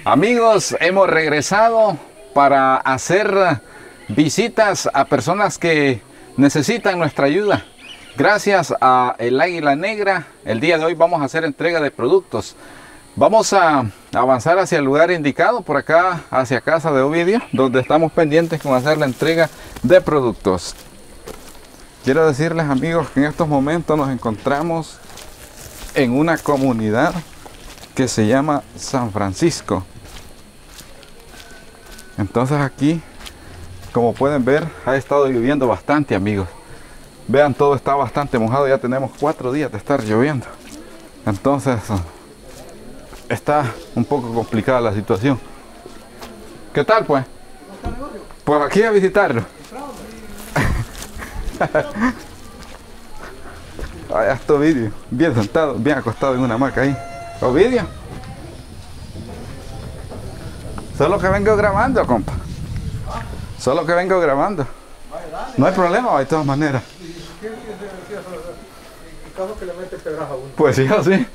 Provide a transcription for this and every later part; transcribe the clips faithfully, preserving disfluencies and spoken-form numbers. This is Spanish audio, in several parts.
Amigos, hemos regresado para hacer visitas a personas que necesitan nuestra ayuda. Gracias a El Águila Negra, el día de hoy vamos a hacer entrega de productos. Vamos a avanzar hacia el lugar indicado, por acá, hacia casa de Ovidio, donde estamos pendientes con hacer la entrega de productos. Quiero decirles, amigos, que en estos momentos nos encontramos en una comunidad que se llama San Francisco. Entonces aquí, como pueden ver, ha estado lloviendo bastante, amigos. Vean, todo está bastante mojado, ya tenemos cuatro días de estar lloviendo. Entonces, está un poco complicada la situación. ¿Qué tal, pues? Pues aquí a visitarlo. Allá está Ovidio, bien sentado, bien acostado en una hamaca ahí. Ovidio. Solo que vengo grabando, compa. Solo que vengo grabando. No hay problema, de todas maneras. Pues sí, así.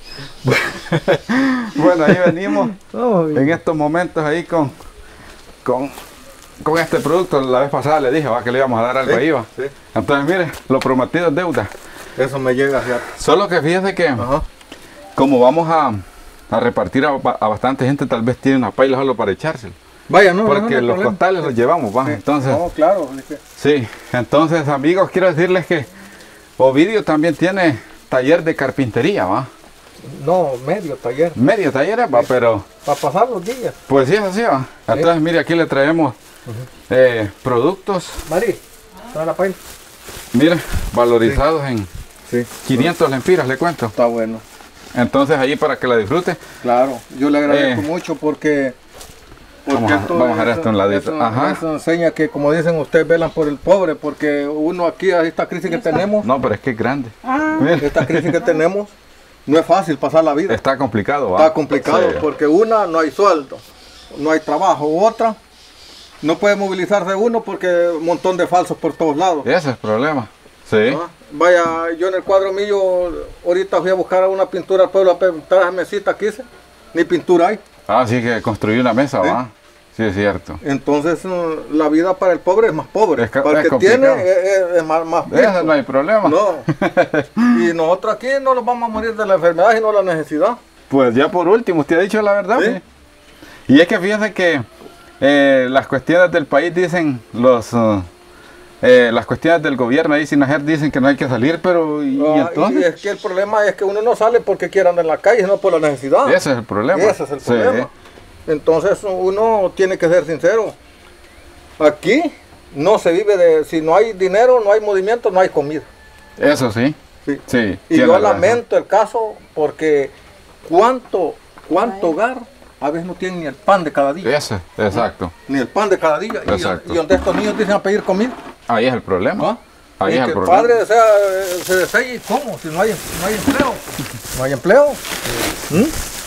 Bueno, ahí venimos en estos momentos ahí con, con, con este producto. La vez pasada le dije va, que le íbamos a dar algo, ¿sí? Ahí va. Sí. Entonces, mire, lo prometido es deuda. Eso me llega ya. Solo que fíjese que, ajá, como vamos a, a repartir a, a bastante gente, tal vez tiene una paila solo para echárselo. Vaya, no, porque no, no los problema. Costales los llevamos, va. Sí. Entonces, no, claro. Sí, entonces, amigos, quiero decirles que Ovidio también tiene taller de carpintería, va. No, medio taller. Medio taller, va, sí, pero para pasar los días. Pues sí, así va. Sí. Entonces, mire, aquí le traemos uh-huh. eh, productos. Mari, trae la paila. Mire, valorizados, sí, en sí, quinientos lempiras, le cuento. Está bueno. Entonces, allí para que la disfrute. Claro, yo le agradezco eh, mucho porque... porque vamos a, esto, vamos a dejar esto en ladito. Eso, Ajá. Eso enseña que, como dicen ustedes, velan por el pobre, porque uno aquí, a esta crisis que tenemos... No, pero es que es grande. Ah, esta crisis que tenemos, no es fácil pasar la vida. Está complicado, ¿va? Está complicado, sí, porque una, no hay sueldo, no hay trabajo. Otra, no puede movilizarse uno porque un montón de falsos por todos lados. Ese es el problema. Sí. ¿Ah? Vaya, yo en el cuadro mío, ahorita fui a buscar una pintura al pueblo, a pintar esa mesita que hice, ni pintura hay. Ah, sí, que construí una mesa, ¿sí? ¿Va? Sí, es cierto. Entonces, la vida para el pobre es más pobre. Es, para el que tiene es, es más, más Eso no hay problema. No. Y nosotros aquí no nos vamos a morir de la enfermedad, sino la necesidad. Pues ya por último, usted ha dicho la verdad. ¿Sí? ¿Sí? Y es que fíjense que eh, las cuestiones del país dicen, los uh, eh, las cuestiones del gobierno ahí sin hacer dicen que no hay que salir, pero ¿y, ah, y entonces? Y es que el problema es que uno no sale porque quiera andar en la calle, sino por la necesidad. Ese es el problema. Ese es el problema. Sí. Entonces uno tiene que ser sincero. Aquí no se vive de... Si no hay dinero, no hay movimiento, no hay comida. Eso sí. Sí. Sí, y yo lamento el caso porque cuánto, cuánto hogar a veces no tienen ni el pan de cada día. Ese, exacto. Ni el pan de cada día. Exacto. Y, y donde estos niños dicen a pedir comida. Ahí es el problema. ¿Ah? Ahí y es que el el problema. padre desea, se desea, ¿y cómo? Si no hay, no hay empleo. No hay empleo. ¿Mm?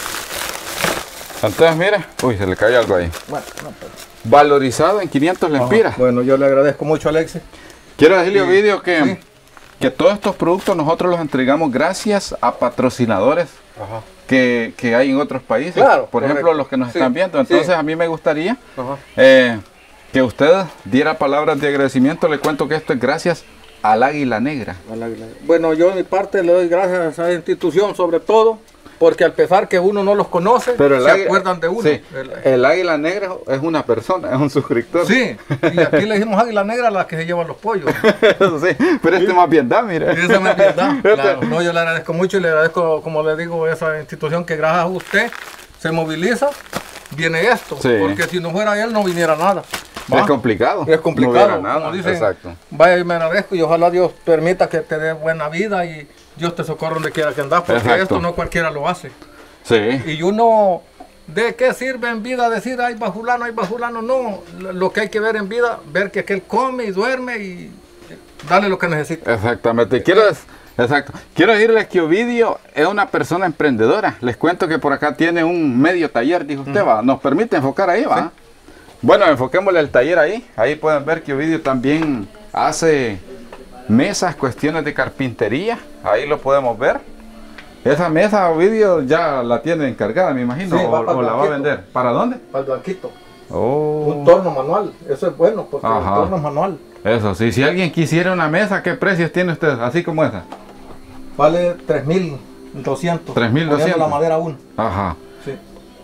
Entonces, mire, uy, se le cayó algo ahí. Bueno, no, pero... Valorizado en quinientos lempiras. Bueno, yo le agradezco mucho a Alexis. Quiero decirle, sí, Ovidio, que, sí, que todos estos productos nosotros los entregamos gracias a patrocinadores que, que hay en otros países. Claro, por ejemplo, correcto, los que nos sí, están viendo. Entonces, sí, a mí me gustaría eh, que usted diera palabras de agradecimiento. Le cuento que esto es gracias al Águila Negra. Al Águila. Bueno, yo de mi parte le doy gracias a esa institución sobre todo, porque al pesar que uno no los conoce, pero el se águila, acuerdan de uno. Sí, el, el Águila Negra es una persona, es un suscriptor. Sí, y aquí le decimos Águila Negra a la que se llevan los pollos. Sí, pero este más bien da, mire. Ese más bien da, claro. No, yo le agradezco mucho y le agradezco, como le digo, a esa institución que gracias a usted se moviliza, viene esto. Sí. Porque si no fuera él, no viniera nada. ¿Va? Es complicado. Es complicado, no nada, como dicen. Exacto. Vaya, y me agradezco y ojalá Dios permita que te dé buena vida y Dios te socorra donde quiera que andas, porque exacto, esto no cualquiera lo hace. Sí. Y uno, ¿de qué sirve en vida decir, ay, va fulano, ay, va fulano? No, lo que hay que ver en vida, ver que aquel come y duerme y darle lo que necesita. Exactamente. Quiero, exacto. Quiero decirles que Ovidio es una persona emprendedora. Les cuento que por acá tiene un medio taller, dijo usted, uh-huh, va. ¿Nos permite enfocar ahí, va? Sí. Bueno, enfoquémosle el taller ahí. Ahí pueden ver que Ovidio también hace mesas, cuestiones de carpintería. Ahí lo podemos ver. Esa mesa, Ovidio, ya la tiene encargada, me imagino, Sí, o, va para o el la va a blanquito. vender. ¿Para dónde? Para el blanquito. Oh. Un torno manual, eso es bueno porque Ajá. el torno es manual. Eso sí, si alguien quisiera una mesa, ¿qué precios tiene usted? Así como esa. Vale tres mil doscientos. tres mil doscientos. la madera aún. Ajá. Sí.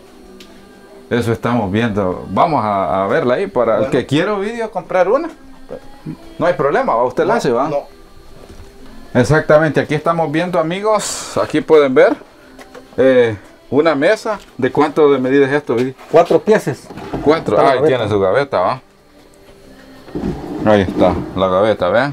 Eso estamos viendo. Vamos a, a verla ahí para Bueno. el que quiera, Ovidio, comprar una. No hay problema, ¿va? Usted la hace, ¿va? No. Exactamente, aquí estamos viendo, amigos, aquí pueden ver eh, una mesa. ¿De cuánto de medida es esto, Ovidio? Cuatro piezas. Cuatro. Está la Ahí gaveta. tiene su gaveta, ¿va? Ahí está la gaveta, ¿ven?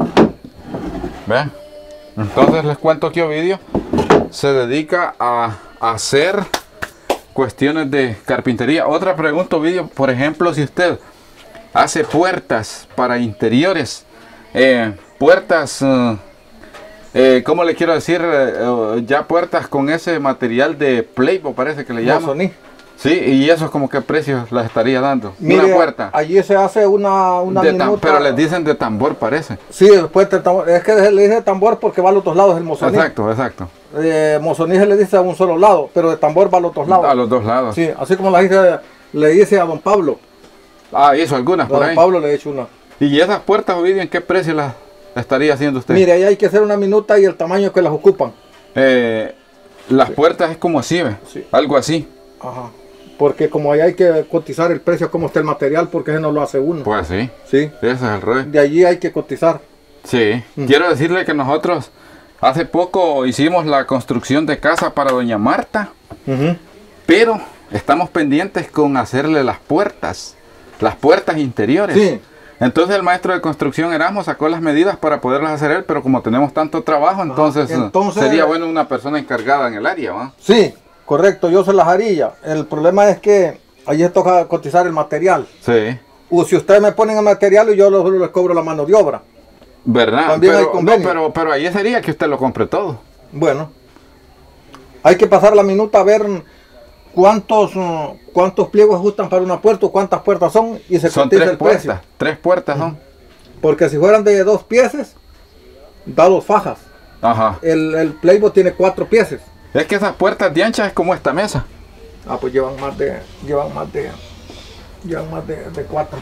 ¿Ven? Entonces les cuento que Ovidio se dedica a hacer cuestiones de carpintería. Otra pregunta, Ovidio, por ejemplo, si usted hace puertas para interiores, eh, puertas, eh, eh, ¿cómo le quiero decir? Eh, eh, ya puertas con ese material de Playboy, parece que le llaman. Mozoní. Sí, y eso es como qué precios las estaría dando. Mire, una puerta. allí se hace una, una De tam- minuta. pero les dicen de tambor, parece. Sí, después de tambor. Es que le dice tambor porque va a los dos lados el mozoní. Exacto, exacto. Eh, mozoní se le dice a un solo lado, pero de tambor va a los dos lados. A los dos lados. Sí, así como la dice, le dice a don Pablo. Ah, hizo algunas A por don ahí. Pablo le he hecho una. ¿Y esas puertas, Ovidio, en qué precio las estaría haciendo usted? Mire, ahí hay que hacer una minuta y el tamaño que las ocupan. Eh, las puertas es como así, ¿ve? Sí. Algo así. Ajá. Porque como ahí hay que cotizar el precio, cómo está el material, porque ese no lo hace uno. Pues sí, Sí. ese es el rey. De allí hay que cotizar. Sí, quiero decirle que nosotros hace poco hicimos la construcción de casa para doña Marta, Ujú. pero estamos pendientes con hacerle las puertas, las puertas interiores. Sí. Entonces el maestro de construcción Erasmo sacó las medidas para poderlas hacer él, pero como tenemos tanto trabajo, entonces, entonces- sería bueno una persona encargada en el área, ¿va? Sí, correcto, yo se las haría. El problema es que allí toca cotizar el material. Sí, O si ustedes me ponen el material y yo lo- solo les cobro la mano de obra. ¿verdad? También hay pero, no, convenio. pero, pero ahí sería que usted lo compre todo. Bueno, hay que pasar la minuta a ver cuántos, uh, cuántos pliegos ajustan para una puerta o cuántas puertas son y se Son cotiza tres el precio. puertas, tres puertas son. Porque si fueran de dos piezas, da dos fajas. Ajá. El, el Playboy tiene cuatro piezas. Es que esas puertas de ancha es como esta mesa. Ah, pues llevan más de, llevan más de, llevan más de, de cuatro.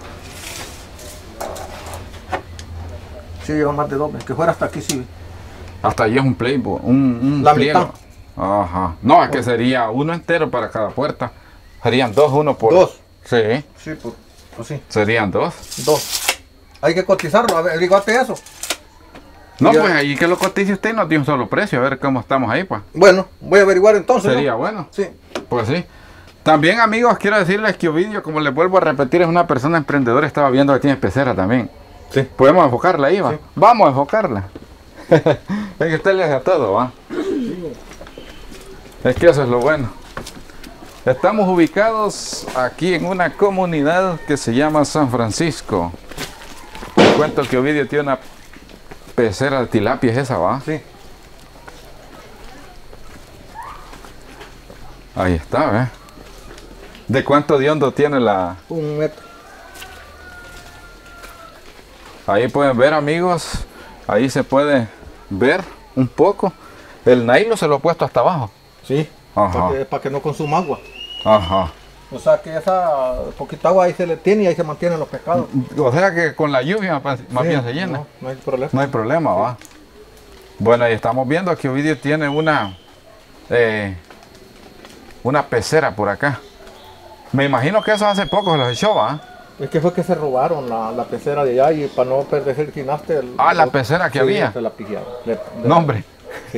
Sí, llevan más de dos. Que fuera hasta aquí, sí. Hasta ahí es un playboy, un, un La pliego. mitad. Ajá. No, es que sería uno entero para cada puerta. Serían dos, uno por... Dos. Sí, Sí, pues, pues sí. serían dos. Dos. Hay que cotizarlo, averiguate eso. No, Ya. pues ahí que lo cotice usted y nos dio un solo precio, a ver cómo estamos ahí, pues. Bueno, voy a averiguar entonces. ¿no? Sería bueno. Sí. Pues sí. También, amigos, quiero decirles que Ovidio, como les vuelvo a repetir, es una persona emprendedora. Estaba viendo que tiene pecera también. Sí. Podemos enfocarla ahí, va. Sí. Vamos a enfocarla. Es que usted le hace a todo, va. Es que eso es lo bueno. Estamos ubicados aquí en una comunidad que se llama San Francisco. Les cuento que Ovidio tiene una pecera de tilapia, es esa, va. Sí. Ahí está, ¿ves? ¿De cuánto de hondo tiene la...? Un metro. Ahí pueden ver, amigos, ahí se puede ver un poco. El nylon se lo he puesto hasta abajo. Sí. Ajá. Para que, para que no consuma agua. Ajá. O sea que esa poquita agua ahí se le tiene y ahí se mantienen los pescados. O sea que con la lluvia más más Sí, bien se llena. No, no hay problema. No hay problema, va. Bueno, ahí estamos viendo que Ovidio tiene una eh, una pecera por acá. Me imagino que eso hace poco se los echó, ¿va? Es que fue que se robaron la, la pecera de allá y para no perder el gimnaste. el- Ah, la el- pecera que sí, había. Se la pillaron. Le- le- No, hombre. Sí.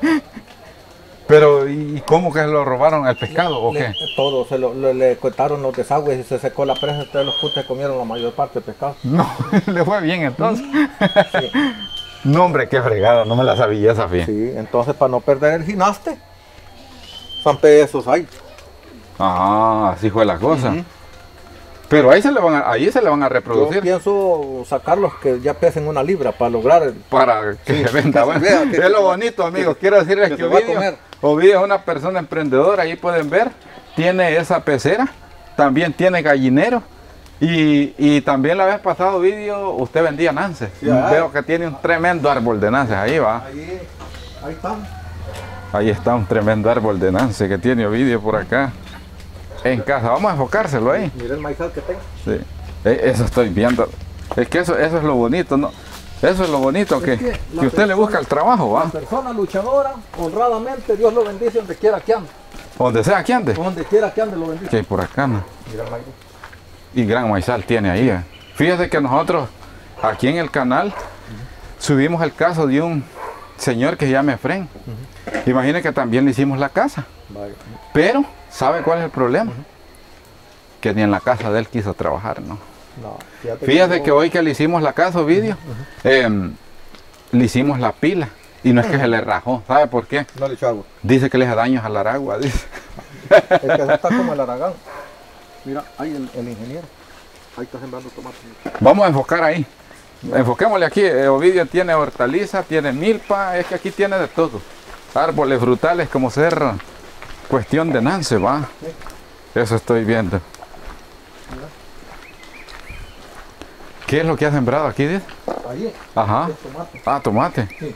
Pero, ¿y cómo que lo robaron el pescado o Le- qué? Todo, se lo, le, le cortaron los desagües y se secó la presa, entonces los putos comieron la mayor parte del pescado. No, le fue bien entonces. Sí. No, hombre, qué fregado, no me la sabía esa bien. Sí, entonces para no perder el gimnaste, son pesos ahí. Ah, así fue la cosa. Ujú. Pero ahí se le van a, ahí se le van a Yo reproducir pienso sacarlos que ya pesen una libra para lograr el... para que Sí, se venda. que Bueno, se vea, que- es lo bonito, amigos. que- Quiero decirles que que, se va a Ovidio, comer. Ovidio es una persona emprendedora. Ahí pueden ver, tiene esa pecera, también tiene gallinero. Y, y también la vez pasada, Ovidio, usted vendía nances. Sí, ah. Veo que tiene un tremendo árbol de nances ahí, va. Ahí, ahí están. Ahí está un tremendo árbol de Nance que tiene Ovidio por acá. En casa, vamos a enfocárselo ahí. Mira el maizal que tengo. Sí, eso estoy viendo. Es que eso, eso es lo bonito, ¿no? Eso es lo bonito, es que, que, que usted persona, le busca el trabajo, ¿va? La persona luchadora, honradamente, Dios lo bendice donde quiera que ande. Donde sea que ande. Donde quiera que ande lo bendice. Que hay por acá, ¿no? Mira el maizal. Y gran maizal tiene ahí. ¿eh? Fíjate que nosotros, aquí en el canal, uh-huh. subimos el caso de un señor que se llama Efren. Uh-huh. Imagine que también le hicimos la casa. Vale. Pero, ¿sabe cuál es el problema? Uh-huh. Que ni en la casa de él quiso trabajar, ¿no? No, fíjate, fíjate que, que hoy que le hicimos la casa, Ovidio, uh-huh. eh, le hicimos la pila y no es que uh-huh. se le rajó, ¿sabe por qué? No le echó agua. Dice que le hace daños al aragua, dice. Es que eso está como el aragán. Mira, ahí el, el ingeniero, ahí está sembrando tomates. Vamos a enfocar ahí, enfoquémosle aquí. eh, Ovidio tiene hortaliza, tiene milpa, es que aquí tiene de todo. Árboles frutales como ser cuestión de Nance, va. Sí. Eso estoy viendo. Mira. ¿Qué es lo que ha sembrado aquí, dice? Ahí. Ajá. Es tomate. Ah, tomate. Sí.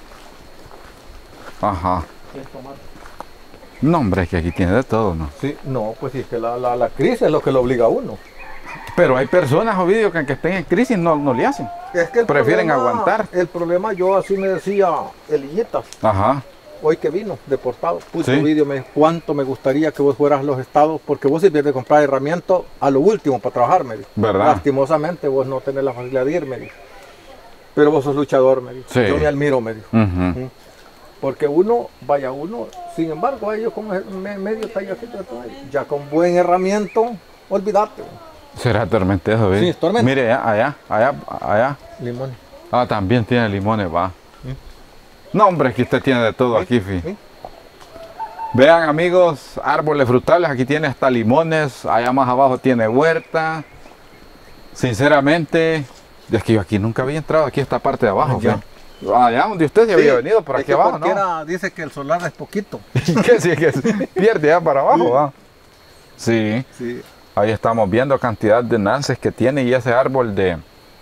Ajá. Es tomate. No, hombre, es que aquí tiene de todo, ¿no? Sí, no, pues sí, es que la, la, la crisis es lo que lo obliga a uno. Pero hay personas, Ovidio, que aunque estén en crisis no, no le hacen. Es que el prefieren problema, aguantar. El problema, yo así me decía Eliñitas. Ajá. Hoy que vino, deportado, puso un vídeo, me dijo, cuánto me gustaría que vos fueras a los estados, porque vos sirves de comprar herramientas a lo último para trabajar, me dijo. ¿Verdad? Lastimosamente vos no tenés la facilidad de ir, me dijo. Pero vos sos luchador, me dijo. Sí. Yo me admiro, me dijo. Uh-huh. Porque uno, vaya uno, sin embargo, ellos con medio tallacito de todo, ya con buen herramienta, olvídate. ¿Será tormentoso? Sí, es tormenta. Mire, allá, allá, allá. Limones. Ah, también tiene limones, va. No, hombre, es que usted tiene de todo aquí, fi. ¿Sí? Vean, amigos, árboles frutales, aquí tiene hasta limones, allá más abajo tiene huerta. Sinceramente, es que yo aquí nunca había entrado, aquí esta parte de abajo. Allá, allá donde usted se sí, había venido, por aquí abajo, ¿no? Dice que el solar es poquito. ¿Qué? Sí, que pierde ya para abajo, ¿va? Sí. Sí. Ahí estamos viendo cantidad de nances que tiene y ese árbol de,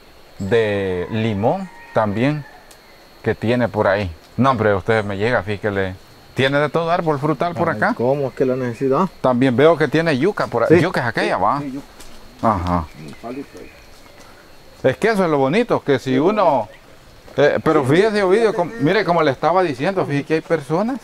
de limón también que tiene por ahí. No, hombre, usted me llega, fíjese, tiene de todo árbol frutal por Ay, acá. ¿Cómo es que la necesidad? También veo que tiene yuca por ahí. Sí. Yuca es aquella, sí, va. Sí, yuca. Ajá. Es que eso es lo bonito, que si uno... Eh, pero fíjese, Ovidio, como, mire como le estaba diciendo, fíjese que hay personas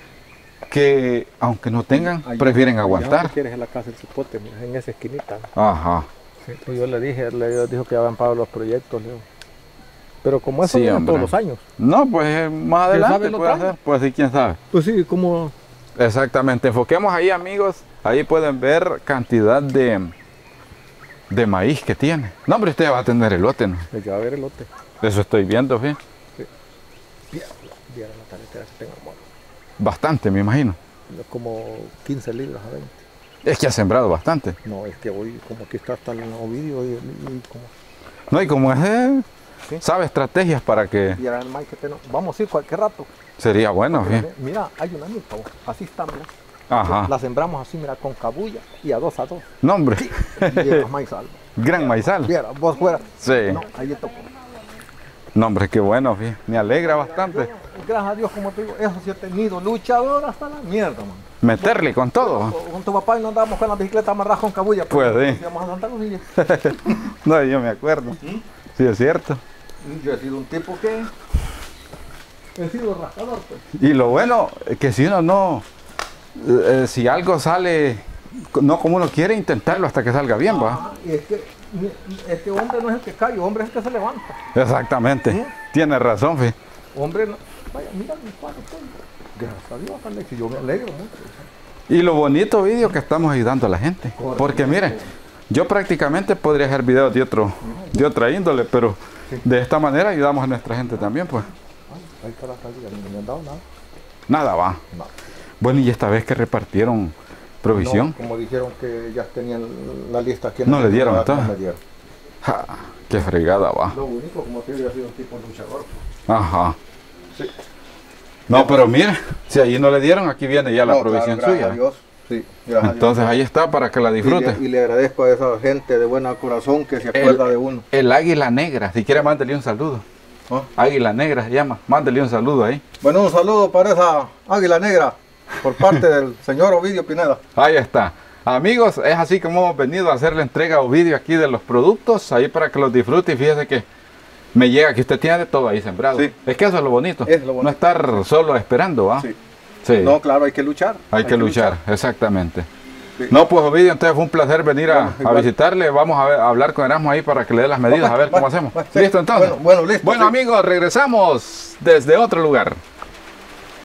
que, aunque no tengan, allá, prefieren aguantar. Allá quieres en la casa del cipote, mira, en esa esquinita. Aja. Sí, pues yo le dije, le dijo que habían pagado los proyectos, Leo. Pero como eso sí, viene todos los años. No, pues más adelante puede hacer, pues sí, quién sabe. Pues sí, como... Exactamente, enfoquemos ahí, amigos, ahí pueden ver cantidad de, de maíz que tiene. No, hombre, usted va a tener elote, ¿no? Ya va a ver elote. Eso estoy viendo, ¿sí? Sí. Viera la taletera que tengo, bueno. Bastante, me imagino. Como quince libras a veinte. Es que ha sembrado bastante. No, es que hoy como que está hasta el Ovidio y, y como... No, y como es... Eh, ¿sí? Sabe estrategias para que... Y ahora el maíz que tenemos. Vamos a ir cualquier rato. Sería bueno, ¿sí? Mira, hay una milpa, así está, mira. Ajá. La sembramos así, mira, con cabulla y a dos a dos. No, hombre. Sí. Y el maizal. Gran maizal. Mira, vos fuera. Sí. No, ahí tocó. No, hombre, qué bueno, ¿sí? Me alegra bastante. Yo, gracias a Dios, como te digo, eso sí he tenido luchador hasta la mierda, man. Meterle con todo. Con, con tu papá y no andábamos con la bicicleta amarrada con cabulla. Pues sí. Íbamos a Santa Lucía. No, yo me acuerdo. ¿Mm? Sí, es cierto. Yo he sido un tipo que... He sido rascador, pues. Y lo bueno es que si uno no... Eh, si algo sale no como uno quiere, intentarlo hasta que salga bien, ¿va? Ah, y es que este hombre no es el que cae, hombre es el que se levanta. Exactamente. ¿Sí? Tiene razón, Fi. Hombre, no. Vaya, mira mi padre, gracias a Dios, Alex, yo me alegro mucho. Y lo bonito, vídeo, que estamos ayudando a la gente. Correcto. Porque mire, yo prácticamente podría hacer videos de otro, de otra índole, pero sí, de esta manera ayudamos a nuestra gente también, pues. Ahí está la salida, no me han dado nada. Nada va. No. Bueno, y esta vez que repartieron provisión. No, como dijeron que ya tenían la lista aquí. No le dieron, entonces. No me dieron. Ja, qué fregada va. Lo único, como que hubiera sido un tipo luchador. Ajá. Sí. No, pero mire, si allí no le dieron, aquí viene ya la no, provisión claro, suya. A Dios. Sí, entonces ahí está para que la disfrute. Y le, y le agradezco a esa gente de buen corazón que se acuerda el, de uno. El águila negra, si quiere mándele un saludo. ¿Ah? Águila Negra se llama. Mándele un saludo ahí. Bueno, un saludo para esa Águila Negra por parte del señor Ovidio Pineda. Ahí está. Amigos, es así como hemos venido a hacer la entrega a Ovidio aquí de los productos, ahí para que los disfrute. Y fíjese que me llega que usted tiene de todo ahí sembrado. Sí. Es que eso es lo bonito. Es lo bonito. No estar solo esperando, ¿va? Sí. Sí. No, claro, hay que luchar. Hay, hay que, que luchar, luchar, exactamente. Sí. No, pues Ovidio, entonces fue un placer venir a, bueno, a visitarle. Vamos a, ver, a hablar con Erasmo ahí para que le dé las medidas, bueno, a ver cómo bueno, hacemos. Bueno, ¿listo entonces? Bueno, bueno, listo. Bueno, sí. Amigos, regresamos desde otro lugar.